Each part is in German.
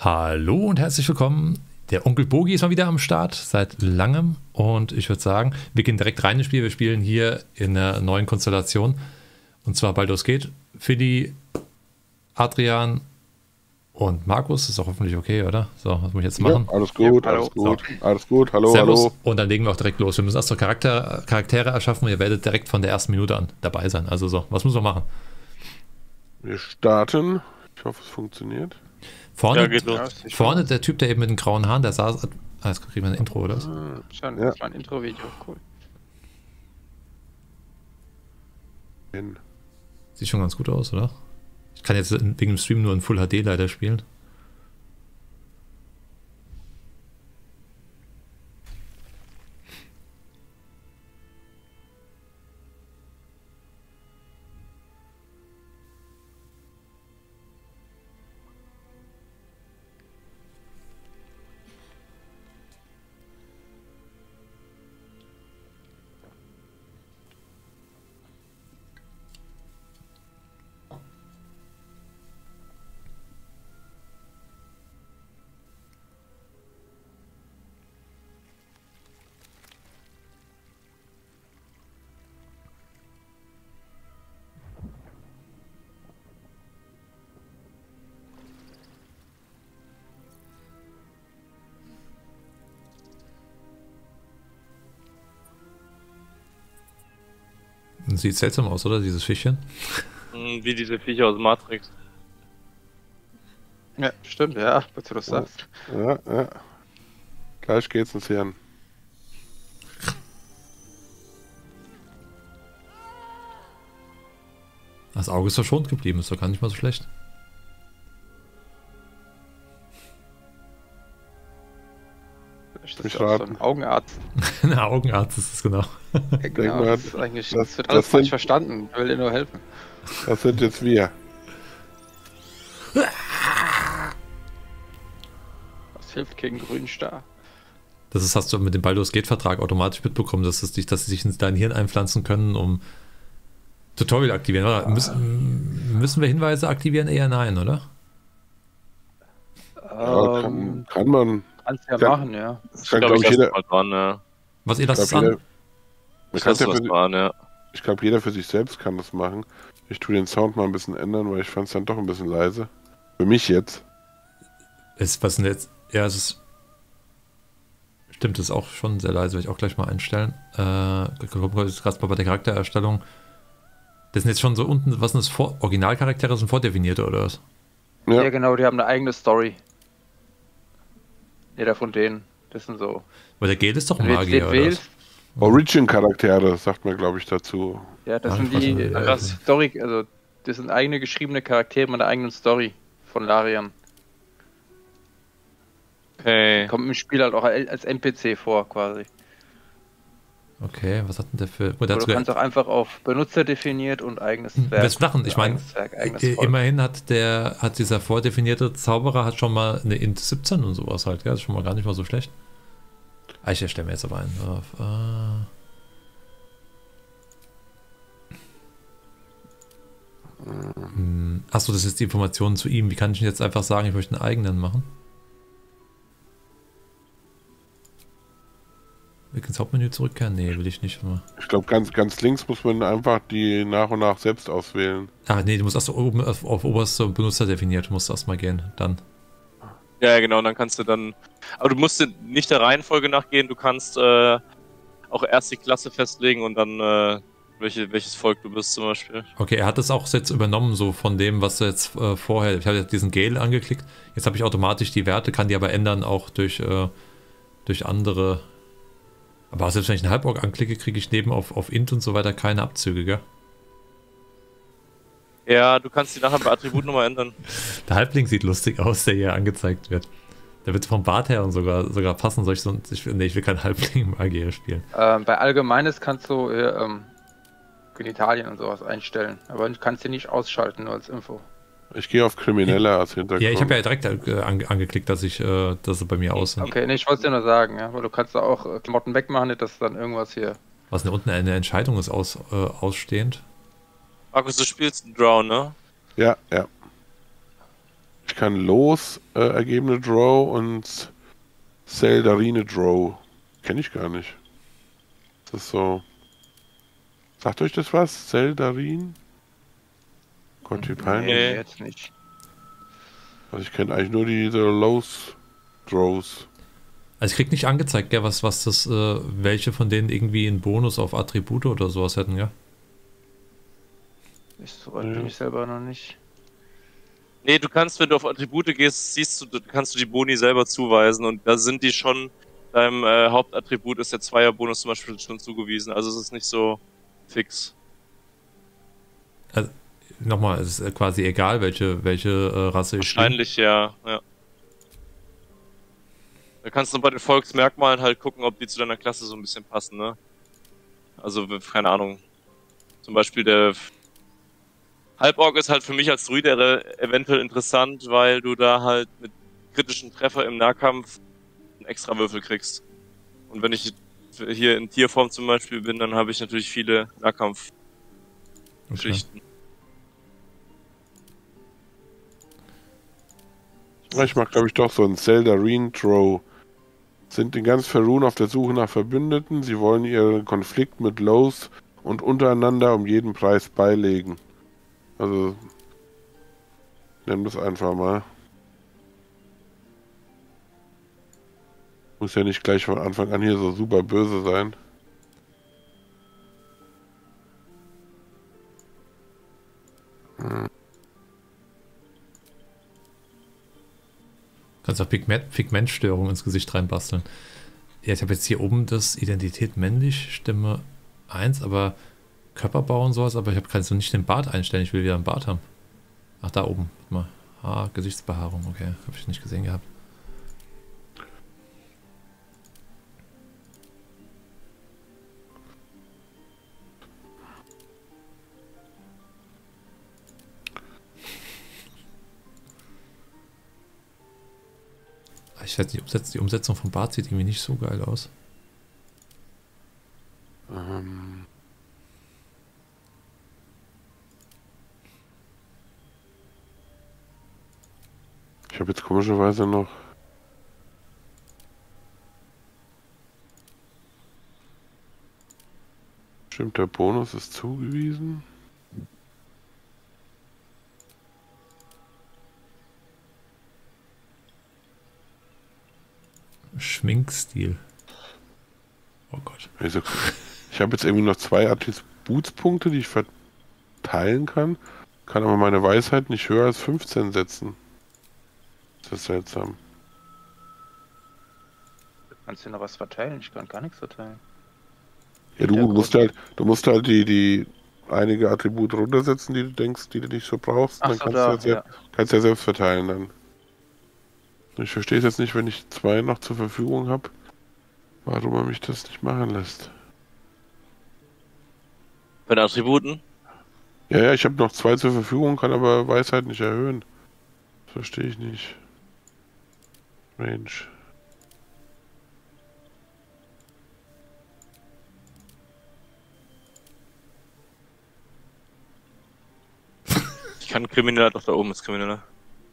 Hallo und herzlich willkommen. Der Onkel Bogi ist mal wieder am Start, seit langem. Und ich würde sagen, wir gehen direkt rein ins Spiel. Wir spielen hier in einer neuen Konstellation. Und zwar Baldur's Gate. Fili, Adrian und Markus. Ist auch hoffentlich okay, oder? So, was muss ich jetzt machen? Ja, alles gut, Ja, alles gut, alles gut. Hallo, Servus. hallo. Und dann legen wir auch direkt los. Wir müssen erst so Charaktere erschaffen. Ihr werdet direkt von der ersten Minute an dabei sein. Also so, was müssen wir machen? Wir starten. Ich hoffe, es funktioniert. Vorne, Ja, geht los. vorne der Typ, der eben mit den grauen Haaren, der saß. Jetzt kriegen wir ein Intro, oder? Schon, Ja. das war ein Intro-Video, cool. Hin. Sieht schon ganz gut aus, oder? Ich kann jetzt wegen dem Stream nur in Full HD leider spielen. Sieht seltsam aus, oder? Dieses Fischchen. Wie diese Viecher aus Matrix. Ja, stimmt, ja, was du das sagst. Ja, ja. Gleich geht's ins Hirn. Das Auge ist verschont geblieben, ist doch gar nicht mal so schlecht. Vielleicht ist Ich das auch so raten. ein Augenarzt. Ein Augenarzt ist es genau. Ja, genau, mal, das ist eigentlich, das- das wird alles das falsch sind- verstanden. Ich will dir nur helfen. Das sind jetzt wir. Das hilft gegen grünen Star. Das ist, hast du mit dem Baldur's Gate Vertrag automatisch mitbekommen, dass sie sich in dein Hirn einpflanzen können, um Tutorial aktivieren. Oder? Müssen wir Hinweise aktivieren? Eher nein, oder? Ja, kann man. Kannst ja kann- machen, ja. Das Ich kann, glaube, glaube ich ich, lasse jeder. mal dran, ja. Was, ihr Ich lasst es glaube, an? jeder, man Ich kann's lasse ja das für, dran, ja. ich glaube, jeder für sich selbst kann das machen. Ich tue den Sound mal ein bisschen ändern, weil ich fand es dann doch ein bisschen leise. Für mich jetzt. Was denn jetzt? Ja, es ist. Stimmt, das ist auch schon sehr leise, werde ich auch gleich mal einstellen. Gerade mal bei der Charaktererstellung. Das sind jetzt schon so unten, was sind das? Originalcharaktere sind vordefinierte, oder was? Ja. Ja, genau, die haben eine eigene Story. Jeder von denen. Das sind so. Weil der Gel ist doch ein Wenn du Magier, den oder was? wählst, Origin-Charaktere, sagt man, glaube ich, dazu. ja, das Ah, sind ich weiß die nicht, ja. Story, also das sind eigene geschriebene Charaktere mit einer eigenen Story von Larian. Okay. Kommt im Spiel halt auch als NPC vor, quasi. Okay, was hat denn der für. Oh, der Aber hat du sogar, kannst auch einfach auf Benutzer definiert und eigenes was lachen? Ich meine, eigenes Werk, eigenes Volk. immerhin hat dieser vordefinierte Zauberer hat schon mal eine Int 17 und sowas halt, ja, das ist schon mal gar nicht mal so schlecht. Ich erstelle mir jetzt aber einen auf. Achso, das ist die Information zu ihm. Wie kann ich denn jetzt einfach sagen, ich möchte einen eigenen machen? Will ich ins Hauptmenü zurückkehren? Nee, will ich nicht. Ich glaube, ganz links muss man einfach die nach und nach selbst auswählen. Ah, nee, du musst erst oben auf oberste Benutzer definiert, du musst erst mal gehen. Dann. Ja, genau, dann kannst du dann. Aber du musst nicht der Reihenfolge nachgehen, du kannst auch erst die Klasse festlegen und dann welches Volk du bist zum Beispiel. Okay, er hat das auch jetzt übernommen, so von dem, was er jetzt vorher. Ich habe jetzt diesen Gale angeklickt. Jetzt habe ich automatisch die Werte, kann die aber ändern, auch durch andere. Aber selbst wenn ich einen Halborg anklicke, kriege ich neben auf Int und so weiter keine Abzüge, gell? Ja, du kannst die nachher bei Attribut nochmal ändern. Der Halbling sieht lustig aus, der hier angezeigt wird. Der wird vom Bart her und sogar passen. Ich will keinen Halbling-Magier spielen. Bei Allgemeines kannst du Genitalien und sowas einstellen, aber du kannst sie nicht ausschalten, nur als Info. Ich gehe auf Kriminelle als Hintergrund. Ja, ich habe ja direkt angeklickt, dass er bei mir aus. Okay, nee, ich wollte es dir nur sagen, ja, weil du kannst da auch Klamotten wegmachen, nicht, dass dann irgendwas hier. Was denn unten eine Entscheidung ist ausstehend. Markus, du spielst einen Drow, ne? Ja, ja. Ich kann Los ergebene Draw und Seldarine Draw. Kenne ich gar nicht. Das ist so. Sagt euch das was? Seldarin? Gott, wie peinlich. Nee, jetzt nicht. Also ich kenne eigentlich nur diese Los Draws. Also ich krieg nicht angezeigt, gell, was das, welche von denen irgendwie einen Bonus auf Attribute oder sowas hätten, ja? So weit bin ich selber noch nicht. Nee, du kannst, wenn du auf Attribute gehst, kannst du die Boni selber zuweisen und da sind die schon, deinem Hauptattribut ist der Zweierbonus zum Beispiel schon zugewiesen, also es ist nicht so fix. Also, nochmal, es ist quasi egal, welche Rasse ich spiele. Wahrscheinlich, ja. Da kannst du bei den Volksmerkmalen halt gucken, ob die zu deiner Klasse so ein bisschen passen, ne? Also, keine Ahnung. Zum Beispiel der Halborg ist halt für mich als Druide eventuell interessant, weil du da halt mit kritischen Treffer im Nahkampf einen extra Würfel kriegst. Und wenn ich hier in Tierform zum Beispiel bin, dann habe ich natürlich viele Nahkampfgeschichten. Okay. Ich mag, glaube ich, doch so ein Seldarine Draw. Sind in ganz Faerun auf der Suche nach Verbündeten. Sie wollen ihren Konflikt mit Los und untereinander um jeden Preis beilegen. Also, nennen wir es einfach mal. Muss ja nicht gleich von Anfang an hier so super böse sein. Kannst auch Pigmentstörung ins Gesicht reinbasteln. Ja, ich habe jetzt hier oben das Identität männlich, Stimme 1, aber Körperbau und sowas, aber ich kann so nicht den Bart einstellen, ich will wieder einen Bart haben. Ach, da oben. Mal. Gesichtsbehaarung, okay, habe ich nicht gesehen gehabt. Ich weiß nicht, die Umsetzung vom Bart sieht irgendwie nicht so geil aus. Ich habe jetzt komischerweise noch... Stimmt, der Bonus ist zugewiesen. Schminkstil. Oh Gott. Also, ich habe jetzt irgendwie noch 2 Attributspunkte, die ich verteilen kann. Kann aber meine Weisheit nicht höher als 15 setzen. Das ist seltsam. Du kannst dir noch was verteilen, ich kann gar nichts verteilen. Ja, du musst halt die einige Attribute runtersetzen, die du denkst, die du nicht so brauchst. Dann kannst du kannst ja selbst verteilen dann. Ich verstehe es jetzt nicht, wenn ich 2 noch zur Verfügung habe, warum er mich das nicht machen lässt. Bei den Attributen? Ja, ich habe noch 2 zur Verfügung, kann aber Weisheit nicht erhöhen. Das verstehe ich nicht. Range. Ich kann Krimineller, doch da oben ist Krimineller.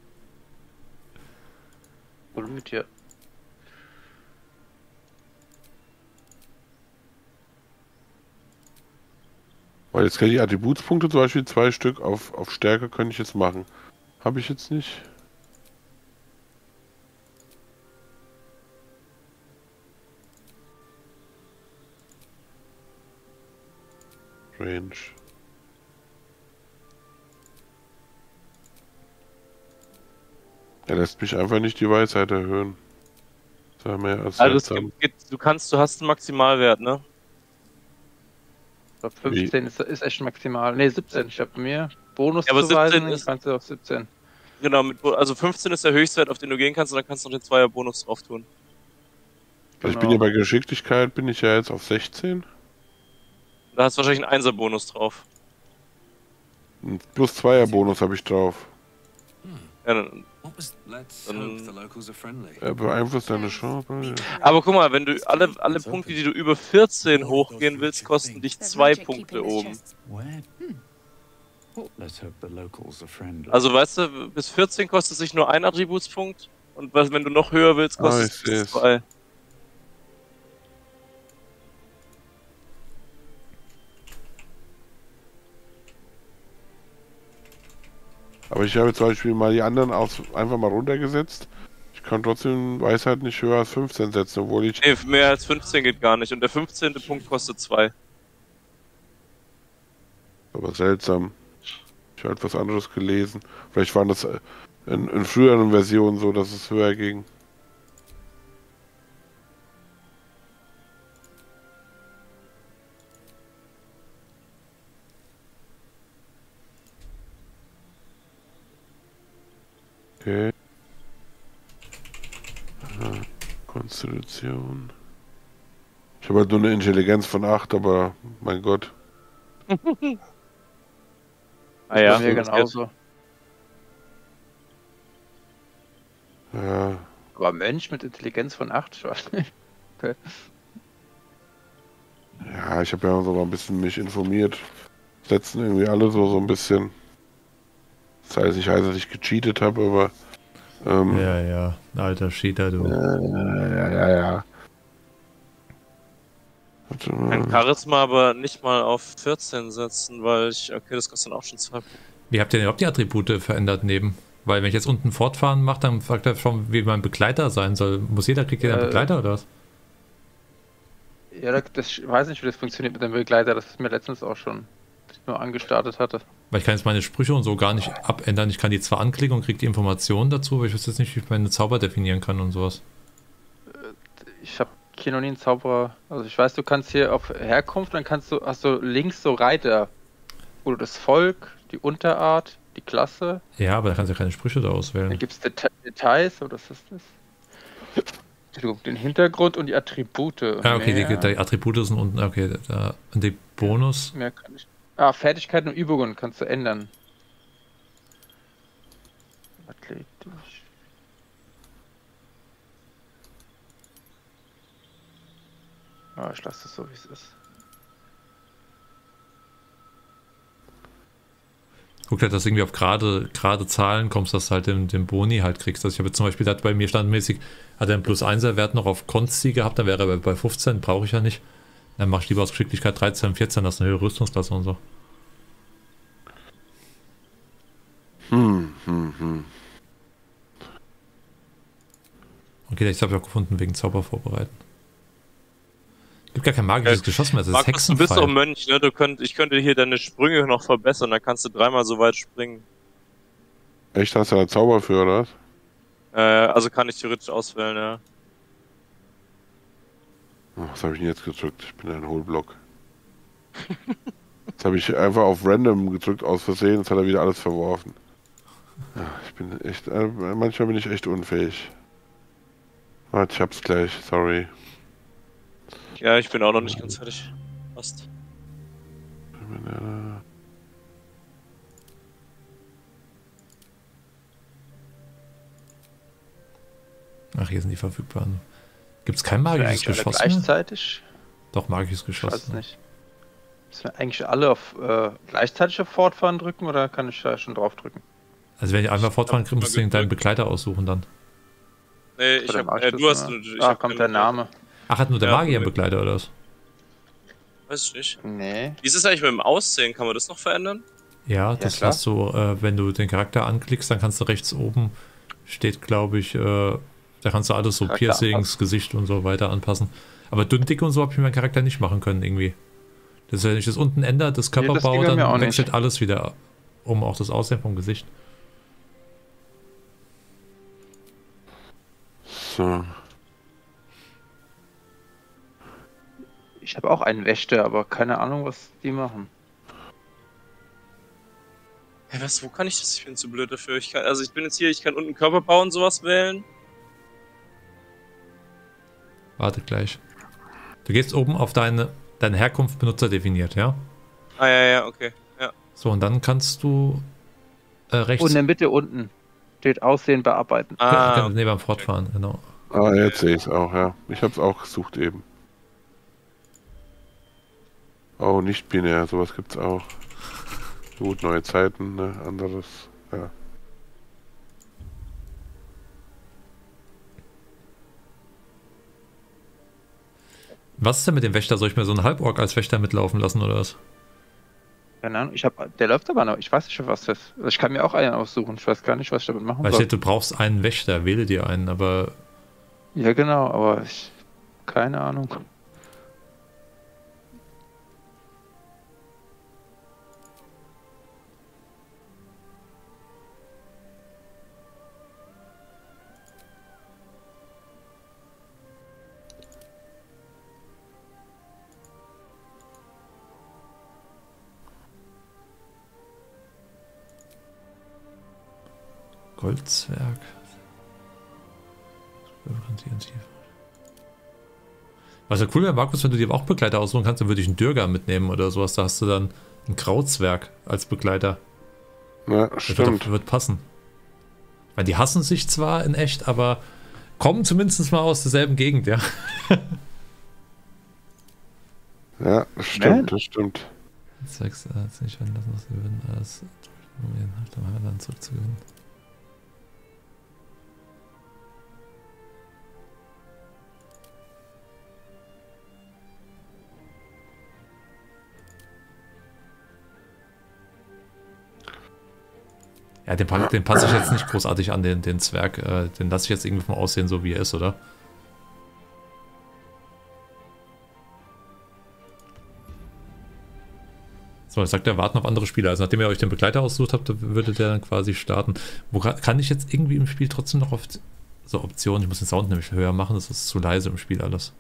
Wohl mit dir. Weil jetzt kann ich Attributspunkte zum Beispiel 2 Stück auf Stärke könnte ich jetzt machen. Habe ich jetzt nicht. Range. Er lässt mich einfach nicht die Weisheit erhöhen. Das war mehr als Also seltsam. du hast einen Maximalwert, ne? Ich glaube 15 ist echt maximal. Ne, 17. Ich habe mir Bonus Ja, aber zuweisen, 17 ist- kannst du auf 17. Genau, also 15 ist der Höchstwert, auf den du gehen kannst, und dann kannst du noch den Zweierbonus drauf tun. Also ich bin ja bei Geschicklichkeit, bin ich ja jetzt auf 16. Da hast du wahrscheinlich einen Einser-Bonus drauf. Und plus 2er Bonus habe ich drauf. Ja, dann, Er beeinflusst deine Chance. aber guck mal, wenn du alle Punkte, die du über 14 hochgehen willst, kosten dich 2 Punkte oben. Also weißt du, bis 14 kostet sich nur ein Attributspunkt und wenn du noch höher willst, kostet es 2. Aber ich habe zum Beispiel mal die anderen einfach mal runtergesetzt. Ich kann trotzdem Weisheit nicht höher als 15 setzen, obwohl ich... Nee, mehr als 15 geht gar nicht und der 15. Punkt kostet 2. Aber seltsam. Ich habe etwas anderes gelesen. Vielleicht waren das in früheren Versionen so, dass es höher ging. Okay. Konstitution. Ich habe halt nur eine Intelligenz von 8, aber mein Gott. Ah ja, mir genauso. Ja. Aber Mönch mit Intelligenz von 8? Okay. Ja, ich habe ja so mal ein bisschen mich informiert. Setzen irgendwie alle so ein bisschen. Das heißt, ich weiß, dass ich gecheatet habe, aber... ja, alter Cheater, du. Ja. Ein Charisma aber nicht mal auf 14 setzen, weil okay, das kostet dann auch schon 2 Punkte. Wie habt ihr denn überhaupt die Attribute verändert neben? Weil wenn ich jetzt unten fortfahren mache, dann fragt er schon, wie mein Begleiter sein soll. Kriegt jeder einen Begleiter oder was? Ja, ich weiß nicht, wie das funktioniert mit dem Begleiter. Das ist mir letztens auch schon nur angestartet hatte. Weil ich kann jetzt meine Sprüche und so gar nicht abändern. Ich kann die zwar anklicken und kriege die Informationen dazu, aber ich weiß jetzt nicht, wie ich meine Zauber definieren kann und sowas. Ich habe hier noch nie einen Zauberer. Also ich weiß, du kannst hier auf Herkunft, dann hast du links so Reiter, wo du das Volk, die Unterart, die Klasse. Ja, aber da kannst du ja keine Sprüche da auswählen. Dann gibt es Details, oder was ist das? Den Hintergrund und die Attribute. Ah, okay, die Attribute sind unten, okay, und die Bonus. Mehr kann ich. Fertigkeiten und Übungen kannst du ändern. Athletisch. Ich lasse das so, wie es ist. Guck halt, dass du irgendwie auf gerade Zahlen kommst, dass du halt den Boni halt kriegst. Also ich habe jetzt zum Beispiel, bei mir standmäßig, hat er einen +1er Wert noch auf Konsti gehabt, dann wäre er bei 15, brauche ich ja nicht. Dann mach ich lieber aus Geschicklichkeit 13, 14, das ist eine höhere Rüstungsklasse und so. Okay, ich habe ja auch gefunden, wegen Zauber vorbereiten. Gibt gar kein magisches Geschoss mehr, das ist Markus, Hexenpfeil. du bist doch Mönch, ne? Ich könnte hier deine Sprünge noch verbessern, dann kannst du 3-mal so weit springen. Echt, hast du da Zauber für, oder was? Also kann ich theoretisch auswählen, ja. Was habe ich denn jetzt gedrückt? Ich bin ein Hohlblock. Jetzt habe ich einfach auf Random gedrückt aus Versehen, jetzt hat er wieder alles verworfen. Ja, ich bin echt, manchmal bin ich echt unfähig. Warte, ich hab's gleich, sorry. Ja, ich bin auch noch nicht ganz fertig. Passt. Ach, hier sind die verfügbaren. Gibt es kein magisches Geschoss mehr? Gleichzeitig? Doch, magisches Geschoss. Ich weiß nicht. Müssen wir eigentlich alle auf gleichzeitig auf Fortfahren drücken oder kann ich da schon drauf drücken? Also wenn ich einmal fortfahren kriege, musst du deinen Begleiter aussuchen dann. Nee, du hast... kommt der Name. Ach, hat nur der Magier einen Begleiter oder was? Weiß ich nicht. Nee. Wie ist es eigentlich mit dem Aussehen? Kann man das noch verändern? Ja, das hast du, wenn du den Charakter anklickst, dann kannst du rechts oben, steht glaube ich, da kannst du alles so Piercings, Gesicht und so weiter anpassen. Aber dünn, dick und so habe ich meinen Charakter nicht machen können irgendwie. Das ist, wenn ich das unten ändere, das Körperbau, dann wechselt alles wieder um, auch das Aussehen vom Gesicht. So. Ich habe auch einen Wächter, aber keine Ahnung, was die machen. Hey, wo kann ich das? Ich bin zu blöd dafür. Ich bin jetzt hier, ich kann unten Körperbau und sowas wählen. Warte gleich. Du gehst oben auf deine Herkunft Benutzer definiert, ja? Ah, ja, okay. Ja. So, und dann kannst du rechts... Und in der Mitte unten steht Aussehen bearbeiten. Okay. Nee, beim Fortfahren, genau. Ah, jetzt sehe ich es auch, ja. Ich habe es auch gesucht eben. Oh, nicht binär, sowas gibt's auch. Gut, neue Zeiten, ne? Anderes, ja. Was ist denn mit dem Wächter? Soll ich mir so einen Halborg als Wächter mitlaufen lassen oder was? Keine Ahnung, der läuft aber noch. Ich weiß nicht, was das ist. Also ich kann mir auch einen aussuchen. Ich weiß gar nicht, was ich damit machen Weil soll. steht, du brauchst einen Wächter, wähle dir einen, aber... Ja, genau, aber keine Ahnung. Goldzwerg. Was ja cool wäre, Markus, wenn du dir auch Begleiter aussuchen kannst, dann würde ich einen Dürger mitnehmen oder sowas. Da hast du dann einen Krautzwerg als Begleiter. Ja, stimmt. Das wird passen. Ich meine, die hassen sich zwar in echt, aber kommen zumindest mal aus derselben Gegend, ja. Ja, das stimmt, das stimmt. Zwecks, nicht lassen, was sie gewinnen, alles um ihren Heiland zurückzugewinnen. Ja, den passe ich jetzt nicht großartig an, den Zwerg. Den lasse ich jetzt irgendwie vom Aussehen so, wie er ist, oder? So, jetzt sagt er, warten auf andere Spieler. Also nachdem ihr euch den Begleiter ausgesucht habt, würde der dann quasi starten. Wo kann ich jetzt irgendwie im Spiel trotzdem noch auf so Optionen? Ich muss den Sound nämlich höher machen, das ist zu leise im Spiel alles.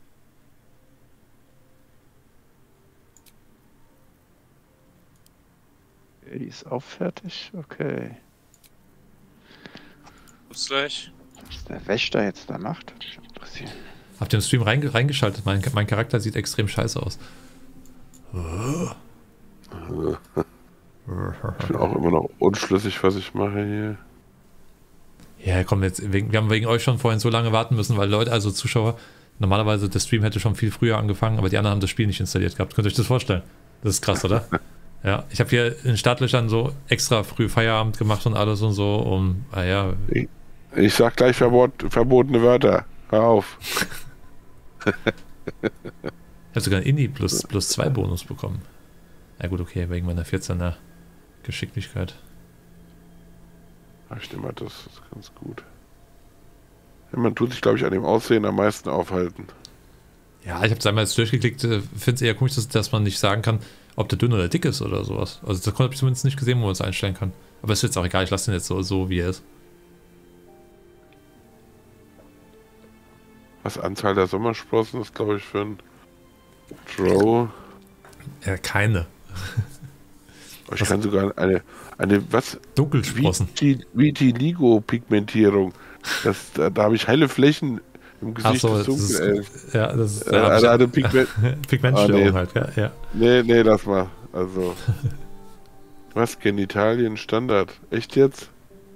Die ist auch fertig, okay. Bis gleich. Was der Wächter jetzt da macht, würde mich interessieren. Habt ihr im Stream reingeschaltet? Mein Charakter sieht extrem scheiße aus. Ich bin auch immer noch unschlüssig, was ich mache hier. Ja, komm, jetzt, wir haben wegen euch schon vorhin so lange warten müssen, weil Leute, also Zuschauer, normalerweise der Stream hätte schon viel früher angefangen, aber die anderen haben das Spiel nicht installiert gehabt. Könnt ihr euch das vorstellen? Das ist krass, oder? Ja, ich habe hier in Startlöchern so extra früh Feierabend gemacht und alles und so, um, ja. Ich sag gleich verbotene Wörter. Hör auf. Ich habe sogar einen Indie plus 2 Bonus bekommen. Na gut, okay, wegen meiner 14er Geschicklichkeit. Ach, ich nehme mal, das ist ganz gut. Ja, man tut sich, glaube ich, an dem Aussehen am meisten aufhalten. Ja, ich habe es einmal jetzt durchgeklickt, finde es eher komisch, dass man nicht sagen kann, ob der dünn oder dick ist oder sowas. Also das habe ich zumindest nicht gesehen, wo man es einstellen kann. Aber ist jetzt auch egal, ich lasse den jetzt so wie er ist. Was Anzahl der Sommersprossen ist, glaube ich, für ein Drow. Ja, keine. Ich kann sogar eine was? Dunkelsprossen. Vitiligo-Pigmentierung. Da habe ich helle Flächen im Gesicht des Dunkelelfen. Ja, das ist eine Pigmentstörung halt, ja. Nee, lass mal. Also. Was? Genitalien Standard. Echt jetzt?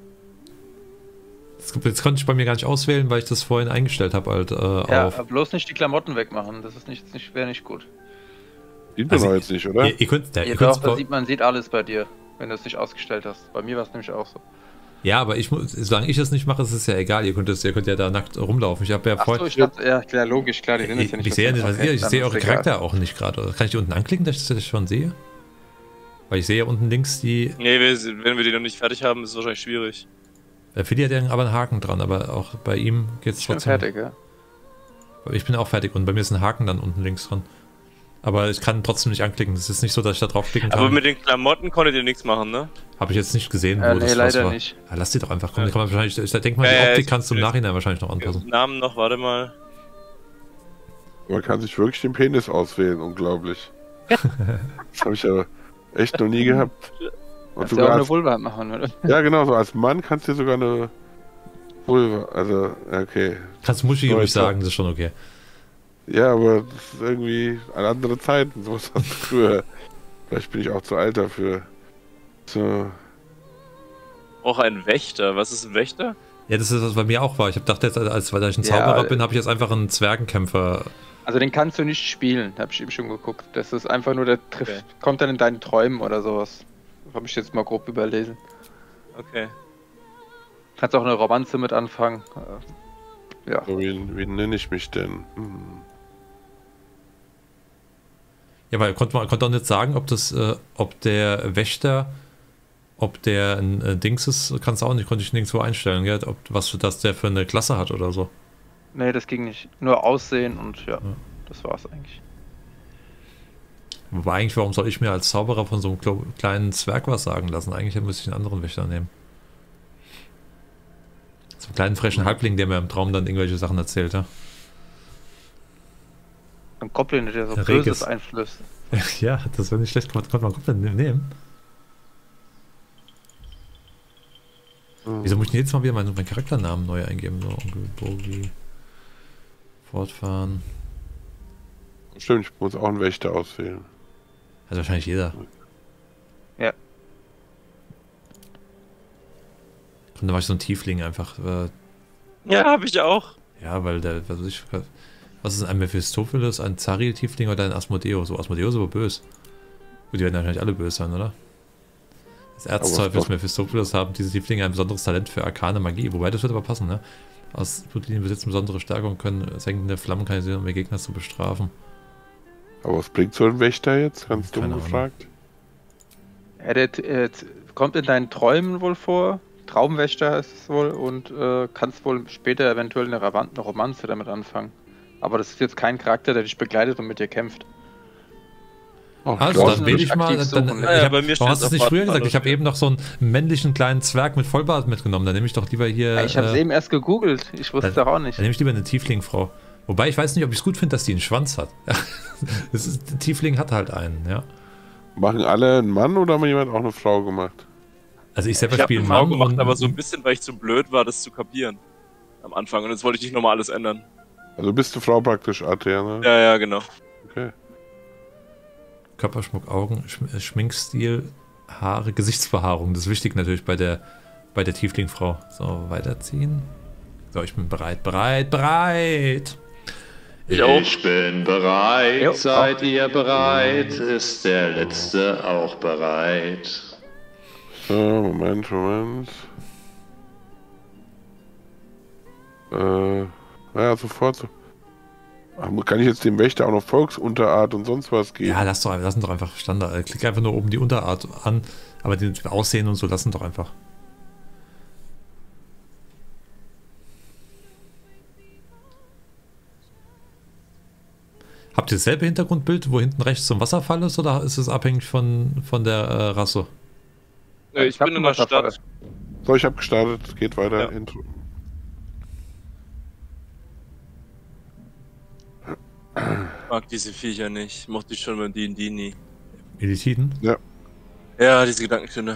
Jetzt konnte ich bei mir gar nicht auswählen, weil ich das vorhin eingestellt habe halt ja, auf. Bloß nicht die Klamotten wegmachen, das ist wäre nicht gut. Sieht man also, jetzt nicht, oder? Man sieht alles bei dir, wenn du es nicht ausgestellt hast. Bei mir war es nämlich auch so. Ja, aber solange ich es nicht mache, ist es ja egal. Ihr könnt ja da nackt rumlaufen. Ich habe ja vorhin. Ich logisch, klar, die sind jetzt ja nicht. Ich sehe ja nicht, was ihr. Ich sehe eure Charakter auch nicht gerade. Kann ich die unten anklicken, dass ich das schon sehe? Weil ich sehe ja unten links die. Nee, wenn wir die noch nicht fertig haben, ist es wahrscheinlich schwierig. Philly hat ja aber einen Haken dran, aber auch bei ihm geht es trotzdem. Ich bin fertig, ja. Ich bin auch fertig und bei mir ist ein Haken dann unten links dran. Aber ich kann trotzdem nicht anklicken. Es ist nicht so, dass ich da draufklicken kann. Aber mit den Klamotten konntet ihr nichts machen, ne? Habe ich jetzt nicht gesehen, wo das leider war. nicht. Ja, lass die doch einfach kommen. Kann man wahrscheinlich, ich denke mal, die Optik kannst du im Nachhinein wahrscheinlich noch anpassen. Namen noch, warte mal. Man kann sich wirklich den Penis auswählen, unglaublich. Das habe ich aber echt noch nie gehabt. Und sogar auch eine Vulva machen, oder? Ja, genau, so als Mann kannst du sogar eine Vulva, also, okay. Kannst Muschi ruhig sagen, das ist schon okay. Ja, aber das ist irgendwie an andere Zeiten, so was früher. Vielleicht bin ich auch zu alt dafür. So. Auch ein Wächter, was ist ein Wächter? Ja, das ist was bei mir auch war. Ich habe gedacht, jetzt, weil ich ein Zauberer bin, habe ich jetzt einfach einen Zwergenkämpfer. Also den kannst du nicht spielen, habe ich eben schon geguckt. Das ist einfach nur, der trifft, kommt dann in deinen Träumen oder sowas. Habe ich jetzt mal grob überlesen. Okay. Kannst auch eine Romanze mit anfangen. Ja. So, wie nenne ich mich denn? Ja, weil konnte auch nicht sagen, ob der Wächter, ob der ein Dings ist, kannst du auch nicht, konnte ich nirgendwo einstellen, gell? Was der für eine Klasse hat oder so. Nee, das ging nicht. Nur Aussehen und ja. Das war's eigentlich. Wobei eigentlich, warum soll ich mir als Zauberer von so einem kleinen Zwerg was sagen lassen? Eigentlich müsste ich einen anderen Wächter nehmen. So einen kleinen frischen Halbling, der mir im Traum dann irgendwelche Sachen erzählt, ja. Ein Goblin, der so Reges. Böses einflößt. Ja, das wäre nicht schlecht gemacht, konnte man Goblin nehmen. Wieso muss ich denn jetzt mal wieder meinen Charakternamen neu eingeben? So, Onkel Bogi. Fortfahren. Stimmt, ich muss auch einen Wächter auswählen. Also wahrscheinlich jeder. Ja. Und dann war ich so ein Tiefling einfach. Ja, habe ich auch. Ja, weil was ist ein Mephistopheles, ein Zariel-Tiefling oder ein Asmodeus? So, Asmodeus ist aber böse. Gut, die werden wahrscheinlich alle böse sein, oder? Das Erzteufels Mephistopheles haben diese Tieflinge ein besonderes Talent für arkane Magie. Wobei, das wird aber passen, ne? Aus Blutlinien besitzen besondere Stärke und können senkende Flammen kanalisieren, um ihr Gegner zu bestrafen. Aber was bringt so ein Wächter jetzt? Ganz dumm Keine gefragt. Ja, der kommt in deinen Träumen wohl vor. Traumwächter ist es wohl und kannst wohl später eventuell eine Romanze damit anfangen. Aber das ist jetzt kein Charakter, der dich begleitet und mit dir kämpft. Oh, Also, dann wähle ich mal. Bei mir warum hast du es nicht früher gesagt? alles. Ich habe eben noch so einen männlichen kleinen Zwerg mit Vollbart mitgenommen. Dann nehme ich doch lieber hier. Ja, ich habe es eben erst gegoogelt. Ich wusste es doch auch nicht. Dann nehme ich lieber eine Tieflingfrau. Wobei ich weiß nicht, ob ich es gut finde, dass die einen Schwanz hat. Der Tiefling hat halt einen, ja. Machen alle einen Mann oder hat jemand auch eine Frau gemacht? Also ich selber Ich habe spiele eine einen Frau Mann. gemacht, aber so ein bisschen, weil ich zu blöd war, das zu kapieren. Am Anfang. Und jetzt wollte ich nicht nochmal alles ändern. Also bist du Frau praktisch, Adriana? Ja, ja, genau. Okay. Körperschmuck, Augen, Schminkstil, Haare, Gesichtsbehaarung. Das ist wichtig natürlich bei der Tieflingfrau. So, weiterziehen. So, ich bin bereit. Ich bin bereit, Jo. seid ihr bereit? Ist der Letzte auch bereit? So, Moment. Ja, sofort so. Ach, kann ich jetzt dem Wächter auch noch Volksunterart und sonst was geben? Ja, lassen doch einfach Standard. Klick einfach nur oben die Unterart an, aber den Aussehen und so lassen doch einfach. Habt ihr dasselbe Hintergrundbild, wo hinten rechts so ein Wasserfall ist, oder ist es abhängig von der Rasse? Ich bin in der Stadt. So, ich habe gestartet. Geht weiter. Ja. Intro. Ich mag diese Viecher nicht. Mochte ich schon beim D&D nie. Elitiden? Ja. Ja, diese Gedankenstünde.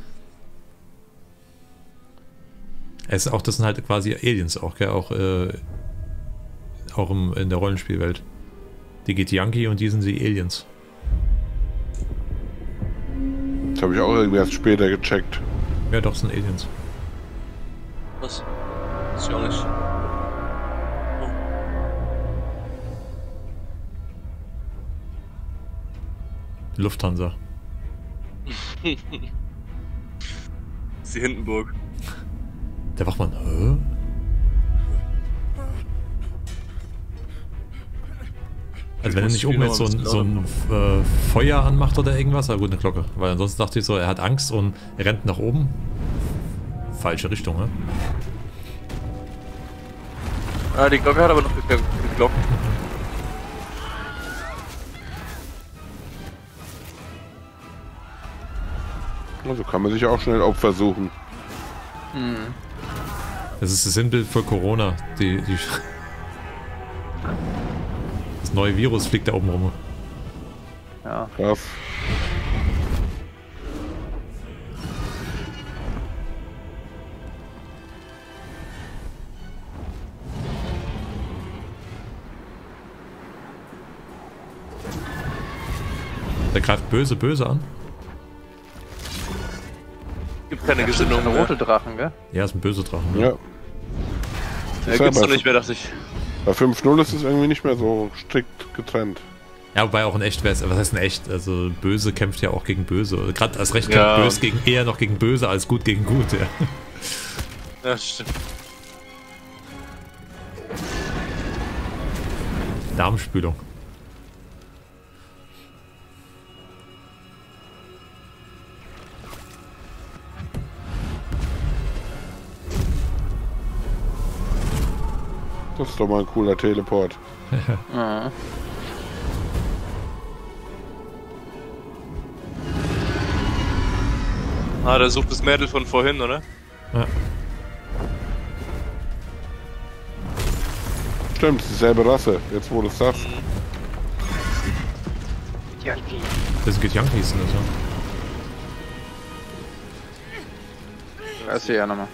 Das sind halt quasi Aliens auch, gell? Auch in der Rollenspielwelt. Die geht Yankee und die sind die Aliens. Das habe ich auch irgendwie erst später gecheckt. Ja, doch, sind Aliens. Was? Ist ja auch nicht. Die Lufthansa. ist die Hindenburg. Der Wachmann, hä? Also wenn er nicht oben jetzt so ein Feuer anmacht oder irgendwas, aber gut, eine Glocke. Weil ansonsten dachte ich so, er hat Angst und er rennt nach oben. Falsche Richtung, ne? Ah, die Glocke hat aber noch geglockt. Also kann man sich auch schnell Opfer suchen. Das ist das Sinnbild für Corona. Das neue Virus fliegt da oben rum. Ja. Krass. Der greift böse an. Gibt keine Ein Gesinnung mehr. rote Drachen, gell? Ja, ist ein böser Drachen. Ne? Ja. Ja, gibt's doch nicht mehr, dachte ich. Bei 5.0 ist es irgendwie nicht mehr so strikt getrennt. Ja, wobei auch in echt wäre es, was heißt in echt? Also Böse kämpft ja auch gegen Böse. Gerade als Recht kämpft Böse eher noch gegen Böse als Gut gegen Gut, ja. Ja, stimmt. Darmspülung. Das ist doch mal ein cooler Teleport. Ja. Ah, der sucht das Mädel von vorhin, oder? Ja. Stimmt, es ist dieselbe Rasse, jetzt wo du es sagst. Das sind Yankees, ne? Weiß ich ja nochmal.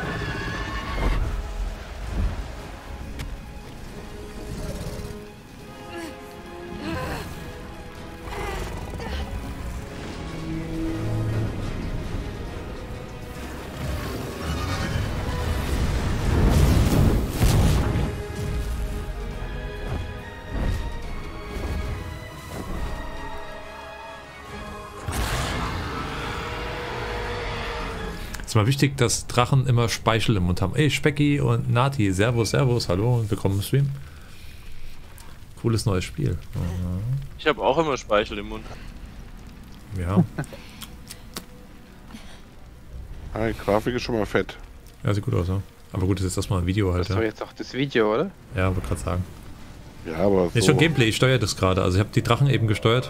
Ist mal wichtig, dass Drachen immer Speichel im Mund haben. Ey, Specki und Nati, Servus, Servus, hallo und willkommen im Stream. Cooles neues Spiel. Ich habe auch immer Speichel im Mund. Ja. Ah, die Grafik ist schon mal fett. Ja, sieht gut aus, ja. Aber gut, das ist erstmal ein Video halt. Das ist doch jetzt auch das Video, oder? Ja, wollte gerade sagen. Ja, aber so. Ist schon Gameplay, ich steuere das gerade. Also ich habe die Drachen eben gesteuert.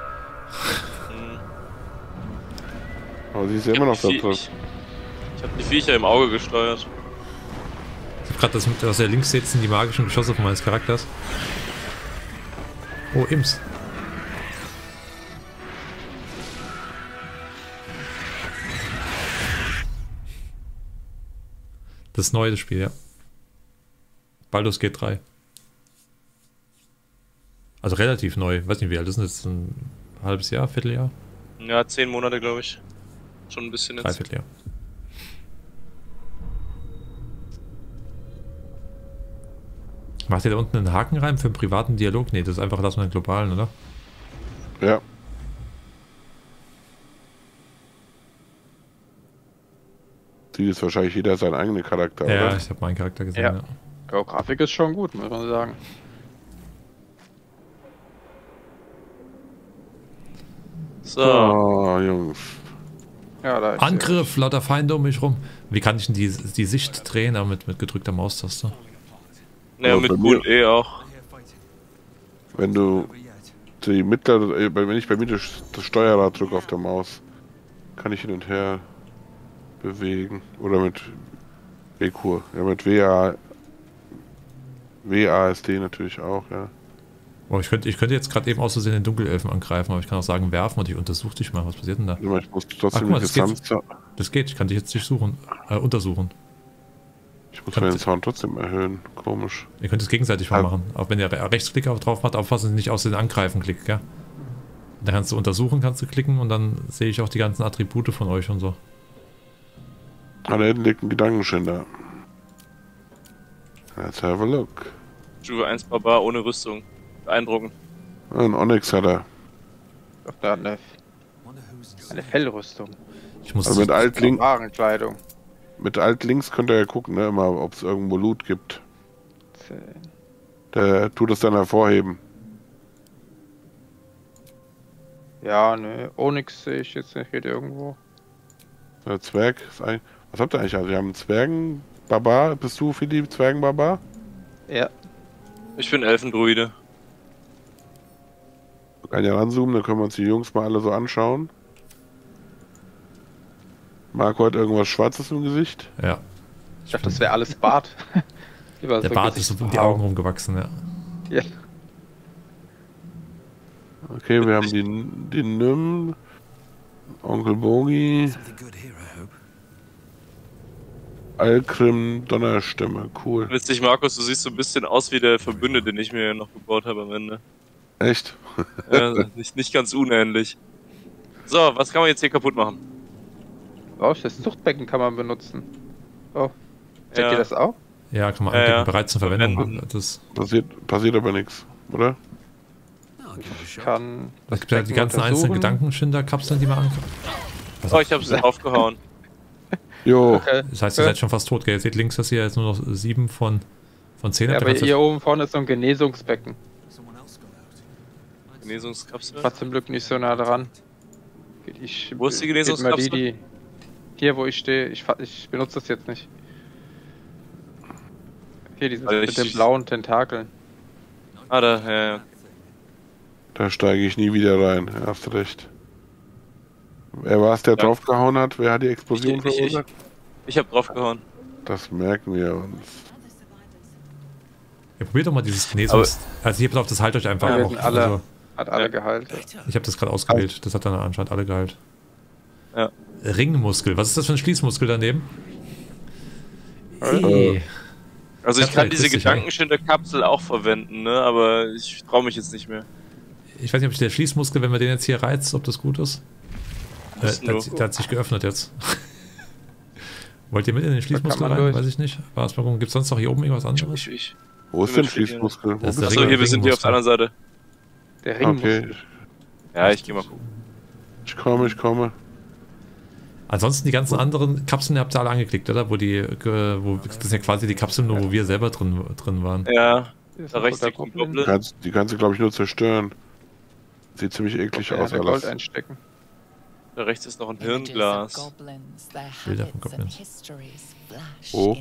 Aber sie ist ja immer noch da drin. Ich habe die Viecher im Auge gesteuert. Ich habe gerade das, was ihr links seht, sind die magischen Geschosse von meines Charakters. Oh, Imps. Das neue Spiel, ja. Baldur's Gate 3. Also relativ neu. Weiß nicht, wie alt ist das? Ein halbes Jahr, Vierteljahr? Ja, 10 Monate, glaube ich. Schon ein bisschen jetzt. Dreivierteljahr. Macht ihr da unten einen Haken rein für einen privaten Dialog? Nee, das ist einfach, lassen wir einen globalen, oder? Ja. Sieht jetzt wahrscheinlich jeder seinen eigenen Charakter, Ja, oder? ich habe meinen Charakter gesehen, Ja. ja. Ja, Grafik ist schon gut, muss man sagen. So. Oh, Jungs. Ja, da ist Angriff, lauter Feinde um mich rum. Wie kann ich denn die Sicht drehen? Aber mit gedrückter Maustaste. Ja, Aber mit bei Gut mir- auch. Wenn du die mittlere, wenn ich bei mir das Steuerrad drücke auf der Maus, kann ich hin und her bewegen. Oder mit WQ. Ja, mit WASD natürlich auch, ja. Oh, ich könnte jetzt gerade eben aus Versehen den Dunkelelfen angreifen, aber ich kann auch sagen werfen und ich untersuche dich mal. Was passiert denn da? Also ich muss Ach, trotzdem guck mal, den das geht. Gesamtsound, Das geht, ich kann dich jetzt nicht suchen, untersuchen. ich muss den Sound trotzdem erhöhen. Komisch. Ihr könnt es gegenseitig mal Ja. machen. Auch wenn ihr Rechtsklick drauf macht, aufpassen, dass ihr nicht aus den Angreifen klickt, gell? Dann kannst du untersuchen, kannst du klicken und dann sehe ich auch die ganzen Attribute von euch und so. Ah, da hinten liegt ein Gedankenschinder. Let's have a look. Stufe 1 Barbar ohne Rüstung. Beeindruckend. Ein Onyx hat er. doch da eine Fellrüstung. Ich muss Also mit Alt-Link, Warenkleidung. mit Alt-Links könnt ihr ja gucken, ne, immer, ob es irgendwo Loot gibt. Der tut es dann hervorheben. Ja, ne, Onyx sehe ich jetzt nicht hier irgendwo. Der Zwerg ist eigentlich. Was habt ihr eigentlich? Also, wir haben einen Zwergen-Barbar. Bist du für die Zwergen-Barbar? Ja. Ich bin Elfendruide. Wir können ja ranzoomen, dann können wir uns die Jungs mal alle so anschauen. Marco hat irgendwas Schwarzes im Gesicht. Ja. Ich dachte, das wäre alles Bart. Der Bart ist um die Augen rumgewachsen, ja. Ja. Okay, wir haben die Nym, Onkel Bogi, Alkrim, Donnerstimme, cool. Witzig, Markus, du siehst so ein bisschen aus wie der Verbündete, den ich mir noch gebaut habe am Ende. Echt? Ja, nicht ganz unähnlich. So, was kann man jetzt hier kaputt machen? Oh, das Zuchtbecken kann man benutzen. Oh. Checkt Ja. ihr das auch? Ja, kann man Ja, anklicken, ja. bereit zur Verwendung. Verwenden. Das, Passiert aber nichts, oder? Ich kann. Es gibt ja die ganzen einzelnen Gedankenschinder-Kapseln, die man ankommt. Oh, ich hab's draufgehauen. Jo. Okay. Das heißt, ihr seid schon fast tot, gell? Ihr seht links, dass ihr jetzt nur noch 7 von 10 Ja, habt. aber hier oben vorne ist so ein Genesungsbecken. Genesungskapsel? War zum Glück nicht so nah dran. Wo ist die Genesungskapsel? Die hier, wo ich stehe. Ich benutze das jetzt nicht. Hier, dieses mit den blauen Tentakeln. Ah, da, ja. Da steige ich nie wieder rein. Hast recht. Wer war es, der draufgehauen hat? Wer hat die Explosion verursacht? Ich hab draufgehauen. Das merken wir uns. Ja, probiert doch mal dieses Genesungs... Also hier, pass auf, das heilt euch einfach Ja, auch. alle, hat alle geheilt. Ich habe das gerade ausgewählt. Das hat dann anscheinend alle geheilt. Ja. Ringmuskel. Was ist das für ein Schließmuskel daneben? Also ich kann diese Gedankenschinder-Kapsel auch verwenden, ne? Aber ich traue mich jetzt nicht mehr. Ich weiß nicht, ob der Schließmuskel, wenn man den jetzt hier reizt, ob das gut ist. Der hat sich geöffnet jetzt. Wollt ihr mit in den Schließmuskel rein? durch. Weiß ich nicht. Gibt es sonst noch hier oben irgendwas anderes? Wo ist denn Schließmuskel? Achso, hier, wir sind hier auf der anderen Seite. Der Ringmuskel. Okay, Ja, ich geh mal gucken. ich komme. Ansonsten die ganzen anderen Kapseln habt ihr alle angeklickt, oder? Das sind ja quasi die Kapseln, nur wo wir selber drin waren. Ja, da rechts die Goblin. Die kannst du, glaube ich, nur zerstören. Sieht ziemlich eklig aus, Gold alles. einstecken. Da rechts ist noch ein Hirnglas. Bilder von Goblins. Oh.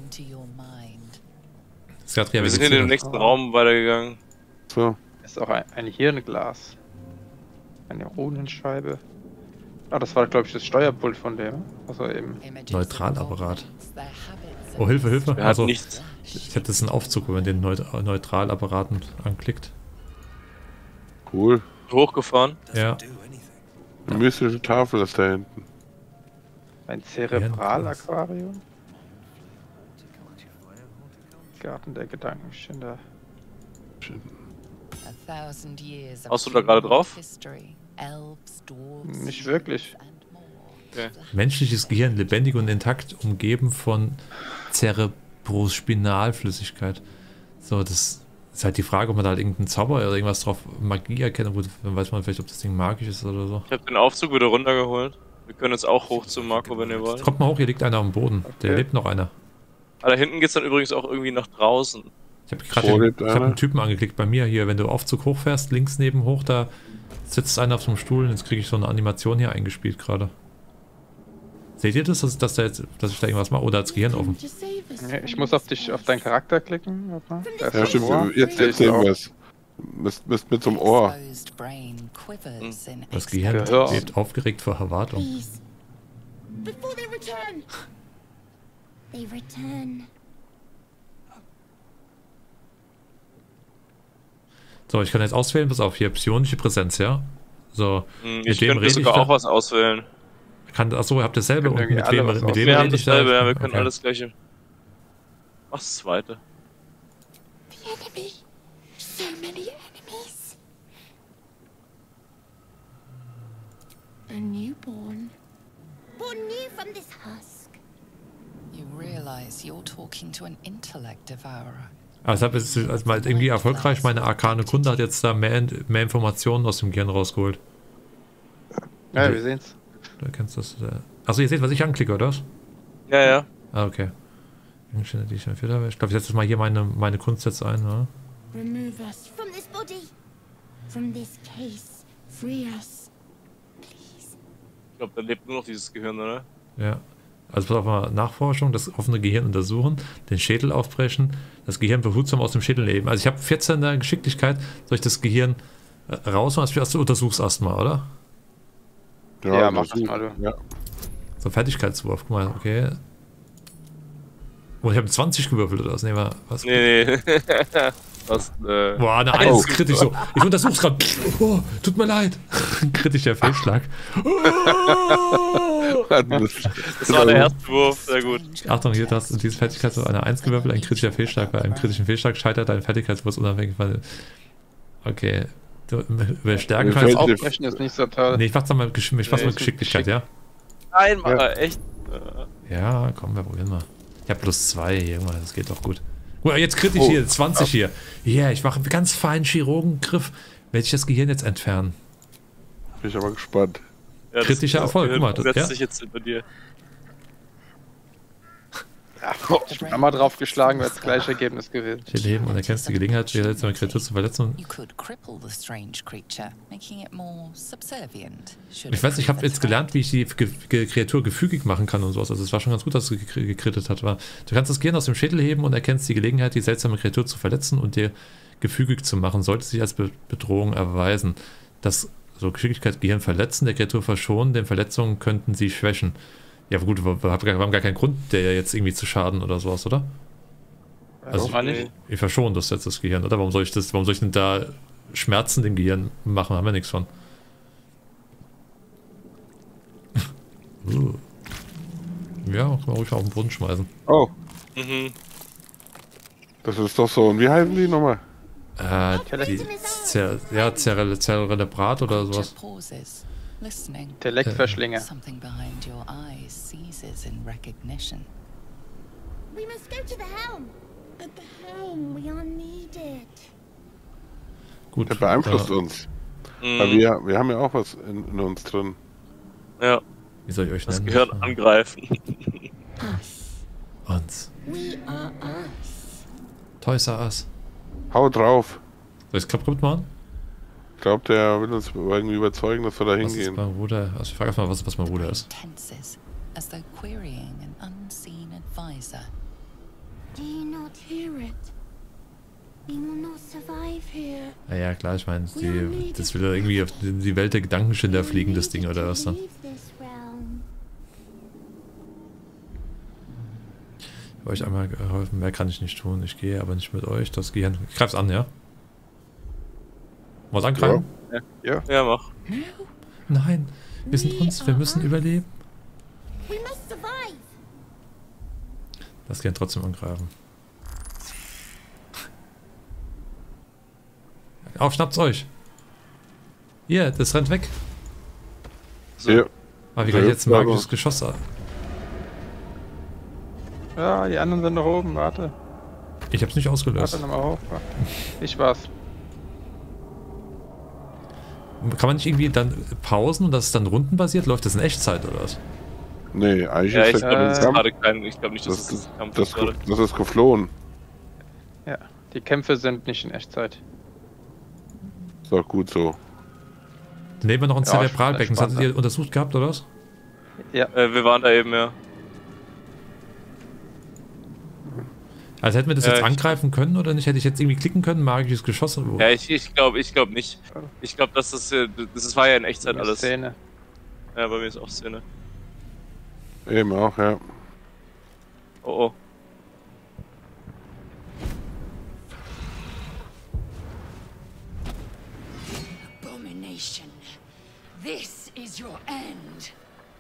Wir sind in den nächsten Raum weitergegangen. So. Das ist auch ein Hirnglas. Eine Runenscheibe. Ah, das war, glaube ich, das Steuerpult von dem. Also eben. Neutralapparat. Oh, Hilfe, Hilfe. Er hat nichts. Ich hätte das einen Aufzug, wenn man den Neutralapparaten anklickt. Cool. Hochgefahren. Ja. Eine mystische Tafel ist da hinten. Ein Zerebralaquarium. Garten der Gedankenschinder. Hast du da gerade drauf? Nicht wirklich. Okay. Menschliches Gehirn, lebendig und intakt, umgeben von Cerebrospinalflüssigkeit. So, das ist halt die Frage, ob man da halt irgendeinen Zauber oder irgendwas drauf, Magie erkennt. Gut, dann weiß man vielleicht, ob das Ding magisch ist oder so. Ich habe den Aufzug wieder runtergeholt. Wir können jetzt auch hoch zu Marco, wenn ihr wollt. Kommt mal hoch, hier liegt einer am Boden. Okay. Der lebt noch einer. Aber da hinten geht's dann übrigens auch irgendwie nach draußen. Ich habe gerade einen Typen angeklickt bei mir hier. Wenn du Aufzug hochfährst, links neben hoch, da sitzt einer auf so einem Stuhl und jetzt kriege ich so eine Animation hier eingespielt gerade. Seht ihr das, dass ich da irgendwas mache? Oder hat das Gehirn offen? Ich muss auf deinen Charakter klicken. Ja, stimmt. Jetzt sehen wir es. Mit so einem Ohr. Das Gehirn lebt aufgeregt vor Erwartung. Before they return. They return. So, ich kann jetzt auswählen, pass auf, hier, psionische Präsenz, ja? So, Ich könnte sogar auch was auswählen. Achso, ihr habt dasselbe und mit wem wir haben rede ich da? dasselbe, ja, wir können alles gleiche. Mach das zweite. The enemy. So many enemies. A newborn. Born new from this husk. You realize you're talking to an intellect devourer. Also es ist mal irgendwie erfolgreich, meine arkane Kunde hat jetzt da mehr Informationen aus dem Gehirn rausgeholt. Ja, wir sehen's. Du erkennst das. Achso, ihr seht, was ich anklicke, oder was? Ja, ja. Ah, okay. Ich glaube, ich setze jetzt mal hier meine Kunst jetzt ein, oder? Remove us from this body. From this case. Free us. Please. Ich glaube, da lebt nur noch dieses Gehirn, oder? Ja. Also pass auf mal, Nachforschung, das offene Gehirn untersuchen, den Schädel aufbrechen, das Gehirn behutsam aus dem Schädel nehmen. Also ich habe 14 in Geschicklichkeit, soll ich das Gehirn rausmachen? Also du untersuchst erstmal, oder? Ja, mach das mal, du. Ja. So, Fertigkeitswurf, guck mal, okay. Oh, ich habe 20 gewürfelt oder was? Nee, was? Nee. Was, Boah, eine 1 kritisch so. Ich untersuch's gerade. Oh, tut mir leid. Kritischer Fehlschlag. Das war der erste Wurf, sehr gut. Achtung, hier hast du diese Fertigkeitswurf eine 1 gewürfelt, ein kritischer Fehlschlag. Bei einem kritischen Fehlschlag scheitert dein Fertigkeitswurf unabhängig von. Okay. Über Stärken das Aufbrechen ist nicht so toll. Nee, ich mach's mal mit Geschicklichkeit, ja? Nein, echt. Ja, komm, wir probieren mal. Ich hab plus 2 hier, das geht doch gut. Jetzt kritisch hier, 20 hier. Ja, ich mache einen ganz feinen Chirurgengriff Werde ich das Gehirn jetzt entfernen? Bin ich aber gespannt. Ja, Kritischer Erfolg, guck mal. Das, setzt sich jetzt über dir. Ja, ich bin einmal drauf geschlagen, wäre das gleiche Ergebnis gewesen. Hier leben und erkennst die Gelegenheit, die seltsame Kreatur zu verletzen. You could cripple the strange creature, making it more subservient. Ich weiß, ich habe jetzt gelernt, wie ich die Kreatur gefügig machen kann und sowas. Also es war schon ganz gut, dass es gekrittet hat. Du kannst das Gehirn aus dem Schädel heben und erkennst die Gelegenheit, die seltsame Kreatur zu verletzen und dir gefügig zu machen, sollte sich als Bedrohung erweisen. Das so Geschicklichkeit Gehirn verletzen, der Kreatur verschonen, denn Verletzungen könnten sie schwächen. Ja gut, wir haben gar keinen Grund, der jetzt irgendwie zu schaden oder sowas, oder? Also ich verschone das jetzt, das Gehirn, oder? Warum soll ich denn da Schmerzen im Gehirn machen? Haben wir nichts von. Ja, kann man ruhig auf den Boden schmeißen. Oh. Das ist doch so. Und wie heißen die nochmal? Cerebrat oder sowas. Intellektverschlinger. Something behind your eyes seizes in recognition. We must go to the helm. At the helm, we are needed. Gut. Der beeinflusst uns. Weil wir haben ja auch was in uns drin. Ja. Wie soll ich euch nennen? Das Gehirn angreifen. Uns. We are us. Toys R Us. Hau drauf. Soll ich es kaputt machen? Ich glaube, der will uns irgendwie überzeugen, dass wir da Was ist hingehen. mein Bruder? Also ich frage erstmal, was mein Bruder ist. Tenses, as though querying an unseen advisor. Do you not hear it? We will not survive here. Ja, klar, ich meine, das will irgendwie auf die Welt der Gedankenschilder fliegen, das Ding, oder was dann? Ich habe euch einmal geholfen, mehr kann ich nicht tun. Ich gehe aber nicht mit euch. Das Gehirn. Ich greif's an, ja? Was angreifen? Ja. Ja, mach. Nein, wir sind uns, wir müssen überleben. We must survive. Das Gehirn trotzdem angreifen. Auf, schnappt's euch! Hier, das rennt weg. So. Ja. Aber wie kann ich jetzt ein magisches Geschoss an? Ja, die anderen sind noch oben, warte. Ich hab's nicht ausgelöst. Warte nochmal hoch. Ich war's. Kann man nicht irgendwie dann pausen und das ist dann rundenbasiert? Läuft das in Echtzeit oder was? Nee, eigentlich Ja, ich ist glaube der gerade kein. Ich glaube nicht, dass das Kampf ist gerade. das ist geflohen. Ja, die Kämpfe sind nicht in Echtzeit. Ist doch gut so. Daneben noch ein Ja, Zerebralbecken. Das hattet spannend. ihr untersucht gehabt, oder was? Ja. Wir waren da eben, ja. Also hätten wir das jetzt angreifen können oder nicht? Hätte ich jetzt irgendwie klicken können, magisches Geschoss? Ja, ich glaube nicht. Ich glaube, das war ja in Echtzeit alles. Szene. Ja, bei mir ist auch Szene. Eben auch, ja. Oh oh. Abomination. This is your end.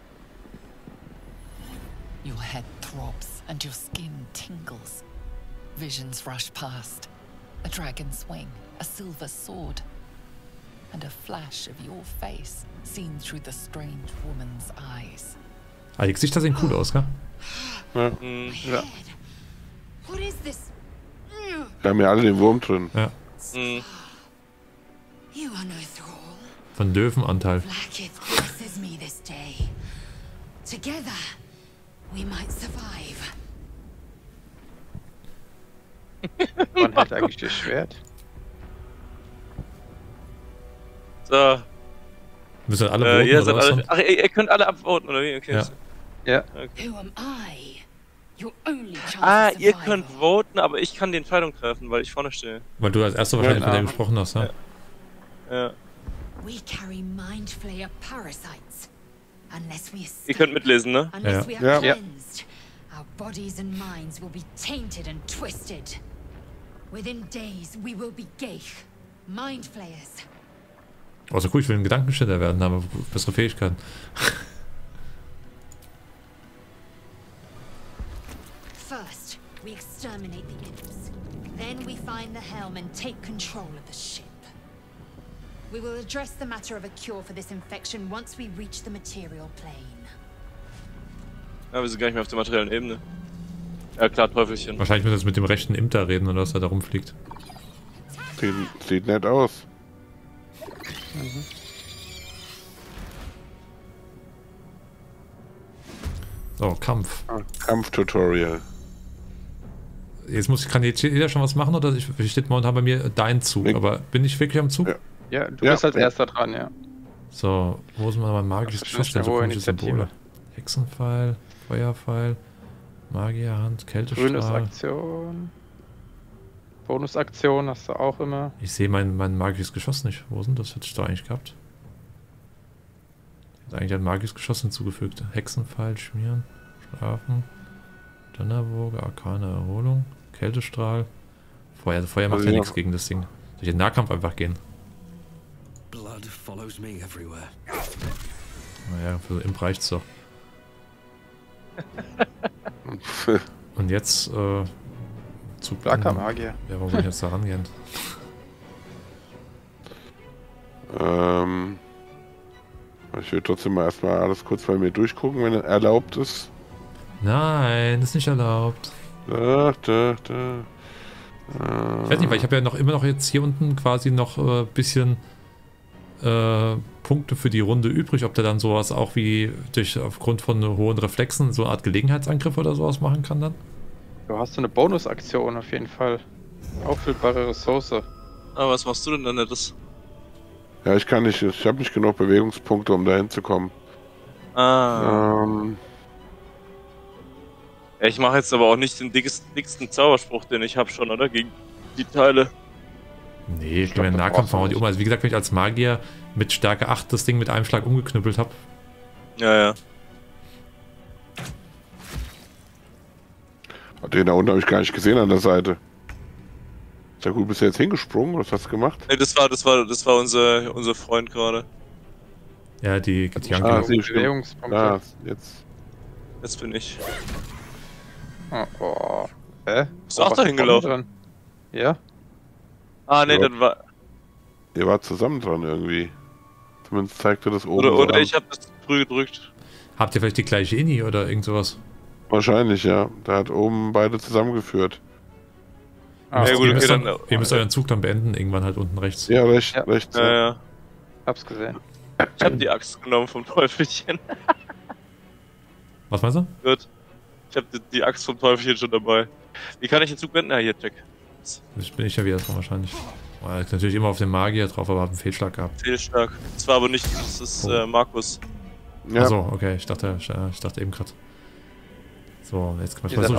Your head throbs and your skin tingles. Visions rush past. A dragon's wing, a silver sword, and a flash of your face seen through the strange woman's eyes. Ah, die Gesichter sehen cool aus, gell? Ja. Head. What is this? Wir haben ja alle den Wurm drin. Ja. You are no thrall. Von Löwenanteil. Blackith blesses me this day. Together, we might survive. Man hat eigentlich das Schwert. So. Müssen alle voten, ihr oder seid was? alle. Ach, ihr könnt alle abvoten, oder wie? Okay. Ja. Ja. Okay. Who am I? Your only chance Ah, of ihr survival. könnt voten, aber ich kann den Pfeil umgreifen, weil ich vorne stehe. Weil du als erster wahrscheinlich mit Ja. dem gesprochen hast, ja? Ja. We carry mind flayer parasites. Unless we Ihr escape, könnt mitlesen, ne? unless Ja. we are Ja. cleansed, our bodies and minds will be tainted and twisted. Within days, we will be Geich, mind flayers. Also cool, ich will ein Gedankenschilder werden, aber bessere Fähigkeiten. First, we exterminate the imps. Then we find the helm and take control of the ship. We will address the matter of a cure for this infection once we reach the material plane. Ja, wir sind gar nicht mehr auf der materiellen Ebene. Ja klar, Teufelchen. Wahrscheinlich müssen wir jetzt mit dem rechten Imter reden oder was er da rumfliegt. Sieht nett aus. So, Kampf. Kampftutorial. Jetzt kann jetzt jeder schon was machen, oder steht momentan bei mir dein Zug, aber bin ich wirklich am Zug? Ja, du bist als erster dran, ja. So, wo ist mein magisches Geschoss? So komische Symbole. Hexenpfeil, Feuerpfeil, Magierhand, Kältestrahl. Bonusaktion. Bonusaktion hast du auch immer. Ich sehe mein magisches Geschoss nicht. Wo ist denn das? Hätte ich doch eigentlich gehabt. Ich habe eigentlich ein magisches Geschoss hinzugefügt. Hexenpfeil, Schmieren, Schlafen, Donnerwoge, Arkane Erholung, Kältestrahl. Feuer macht ja nichts gegen das Ding. Soll ich in den Nahkampf einfach gehen? Blood follows me everywhere. Naja, für so Imp reicht's doch. Und jetzt, Zug. Starker Magier. Ja, wo soll ich jetzt da rangehen? Ich will trotzdem mal erstmal alles kurz bei mir durchgucken, wenn er erlaubt ist. Nein, ist nicht erlaubt. Ich weiß nicht, weil ich habe ja immer noch jetzt hier unten quasi noch ein bisschen Punkte für die Runde übrig, ob der dann sowas auch wie aufgrund von hohen Reflexen so eine Art Gelegenheitsangriff oder sowas machen kann dann? Du hast so eine Bonusaktion auf jeden Fall. Auffülbare Ressource. Aber was machst du denn dann nettes? Ja, ich kann nicht, ich habe nicht genug Bewegungspunkte, um da hinzukommen. Ja, ich mache jetzt aber auch nicht den dicksten Zauberspruch, den ich habe schon, oder? Gegen die Teile. Nee, ich glaube, den Nahkampf machen wir die um. Also wie gesagt, wenn ich als Magier mit Stärke 8 das Ding mit einem Schlag umgeknüppelt habe. Ja. Den da unten habe ich gar nicht gesehen an der Seite. Sehr gut, bist du jetzt hingesprungen? Was hast du gemacht? Nee, das war unser Freund gerade. Ja, die Bewegungspunkte. Ah, jetzt bin ich. Oh. Hä? Bist du auch da hingelaufen? Ja. Ah, nee, Ja. dann war... Ihr wart zusammen dran irgendwie. Zumindest zeigte das oben. Oder ich habe das früh gedrückt. Habt ihr vielleicht die gleiche Inni oder irgend sowas? Wahrscheinlich, ja. Da hat oben beide zusammengeführt. Ja, gut, ihr, okay, ihr müsst euren Zug dann beenden, irgendwann halt unten rechts. Ja, rechts. Ja. Hab's gesehen. Ich hab die Axt genommen vom Teufelchen. Was meinst du? Gut. Ich hab die Axt vom Teufelchen schon dabei. Wie kann ich den Zug wenden? Ah, hier, check. Das bin ich ja wieder dran wahrscheinlich. Ich bin natürlich immer auf den Magier drauf, aber hab einen Fehlschlag gehabt. Fehlschlag. Das war aber nicht, das ist Markus. Ja. Achso, okay, ich dachte eben gerade. So, jetzt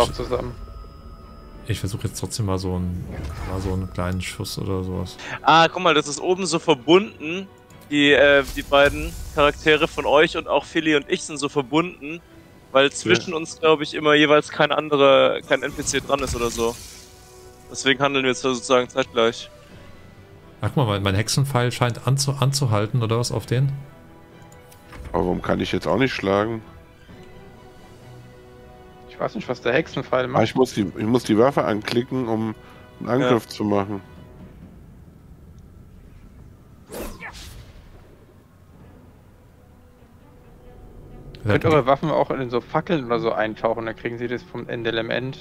ich versuche jetzt trotzdem mal so einen kleinen Schuss oder sowas. Ah, guck mal, das ist oben so verbunden. Die beiden Charaktere von euch und auch Philly und ich sind so verbunden, weil zwischen uns, glaube ich, immer jeweils kein NPC dran ist oder so. Deswegen handeln wir jetzt sozusagen zeitgleich. Ach, guck mal, mein Hexenpfeil scheint anzuhalten oder was auf den? Aber warum kann ich jetzt auch nicht schlagen? Ich weiß nicht, was der Hexenpfeil macht. Ich muss die Waffe anklicken, um einen Angriff zu machen. Könnt eure Waffen auch in so Fackeln oder so eintauchen, dann kriegen sie das vom Endelement.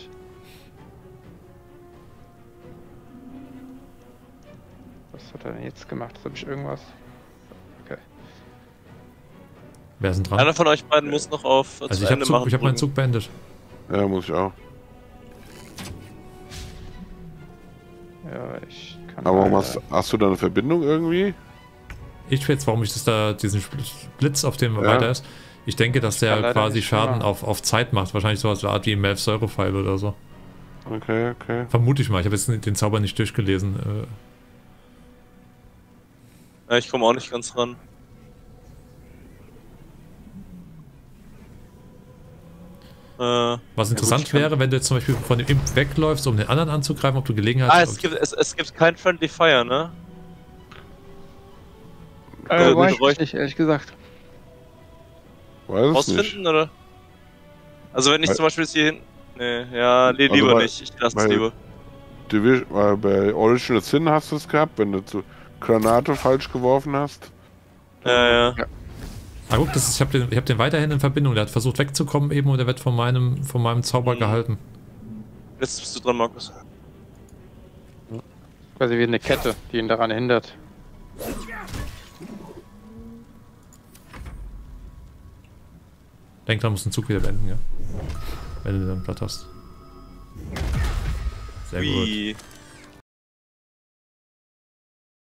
Was hat er denn jetzt gemacht? Habe ich irgendwas? Okay. Wer ist denn dran? Einer von euch beiden muss noch auf also ich habe meinen Zug beendet. Ja, muss ich auch. Ja, ich kann. Aber warum hast du da eine Verbindung irgendwie? Warum ich diesen Blitz auf dem weiter ist. Ich denke, dass der quasi Schaden auf Zeit macht. Wahrscheinlich sowas wie Melf Säurepfeil oder so. Okay. Vermute ich mal. Ich habe jetzt den Zauber nicht durchgelesen. Ja, ich komme auch nicht ganz ran. Was interessant wäre, wenn du jetzt zum Beispiel von dem Imp wegläufst, um den anderen anzugreifen, ob du Gelegenheit hast. Es gibt kein Friendly Fire, ne? Weiß ich nicht, ehrlich gesagt. Weiß es nicht. Rausfinden, oder? Also wenn ich zum Beispiel jetzt hier hinten... Nee, lieber nicht. Ich lasse es lieber. Weil bei Original Sin hast du es gehabt, wenn du Granate falsch geworfen hast. Ja. Ah, guck, ich hab den weiterhin in Verbindung. Der hat versucht wegzukommen eben und der wird von meinem Zauber gehalten. Jetzt bist du dran, Markus. Quasi wie eine Kette, die ihn daran hindert. Denk dran, musst den Zug wieder beenden, ja. Wenn du dann platt hast. Sehr gut.